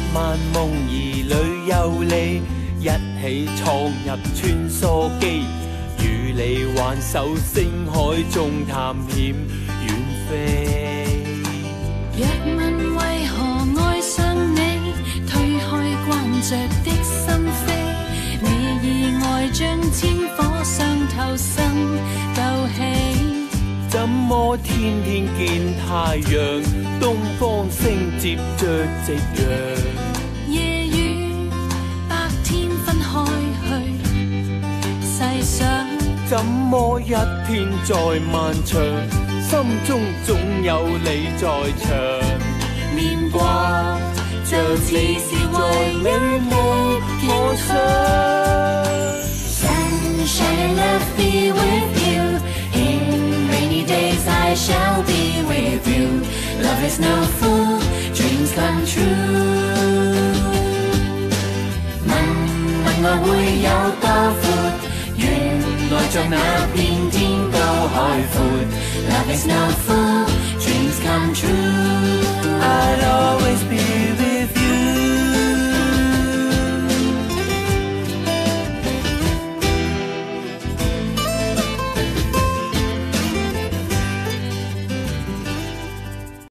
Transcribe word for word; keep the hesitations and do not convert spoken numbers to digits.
萬夢兒裏有你，一起闖入穿梭機，與你挽手星海中探險遠飛。 若問為何愛上你，推開關着的心扉，你以愛將天火上投身鬥氣。 怎麼天天見太陽，東方星接着夕陽？ 夜與白天分開去，細想怎麼一天再漫長，心中總有你在場。 念過就似是為你的天窗。Sunshine love be with you, in rainy days I shall be with you. Love is no fool, dreams come true. 問問我會有多闊，原來像那片天高海闊。Love is no fool, dreams come true.